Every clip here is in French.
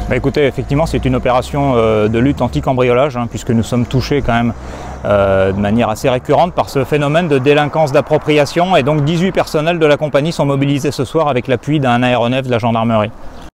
Écoutez, effectivement, c'est une opération de lutte anti-cambriolage, puisque nous sommes touchés quand même de manière assez récurrente par ce phénomène de délinquance d'appropriation. Et donc 18 personnels de la compagnie sont mobilisés ce soir avec l'appui d'un aéronef de la gendarmerie.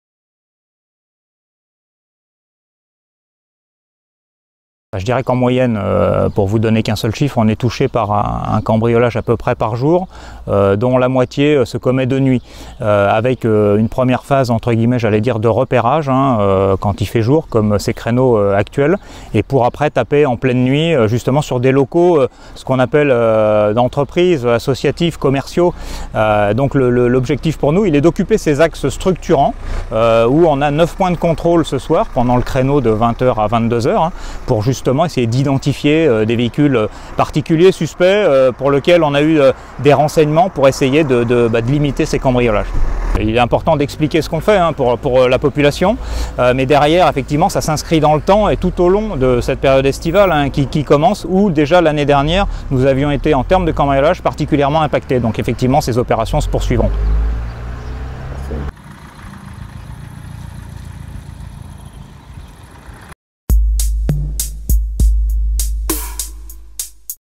Je dirais qu'en moyenne, pour vous donner qu'un seul chiffre, on est touché par un cambriolage à peu près par jour, dont la moitié se commet de nuit, avec une première phase, entre guillemets, j'allais dire, de repérage, quand il fait jour, comme ces créneaux actuels, et pour après taper en pleine nuit, justement sur des locaux, ce qu'on appelle d'entreprises, associatifs, commerciaux. Donc l'objectif pour nous, il est d'occuper ces axes structurants, où on a 9 points de contrôle ce soir, pendant le créneau de 20h à 22h, pour justement essayer d'identifier des véhicules particuliers, suspects, pour lesquels on a eu des renseignements pour essayer de limiter ces cambriolages. Il est important d'expliquer ce qu'on fait pour la population, mais derrière, effectivement, ça s'inscrit dans le temps et tout au long de cette période estivale qui commence, où déjà l'année dernière, nous avions été, en termes de cambriolage, particulièrement impactés. Donc effectivement, ces opérations se poursuivront.